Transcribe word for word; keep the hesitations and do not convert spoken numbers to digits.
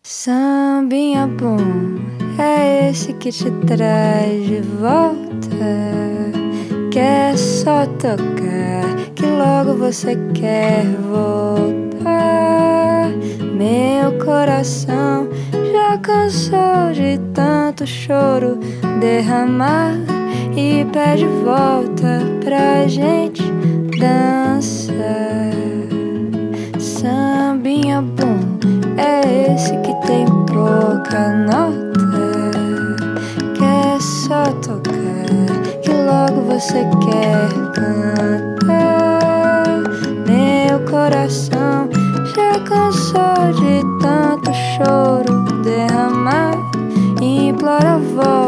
Sambinha bom é esse que te traz de volta, que é só tocar que logo você quer voltar. Meu coração já cansou de tanto choro derramar e pede volta pra gente dançar. Sambinha bom é esse que tem pouca nota, que é só tocar que logo você quer cantar. Meu coração já cansou de tanto choro derramar e implora volta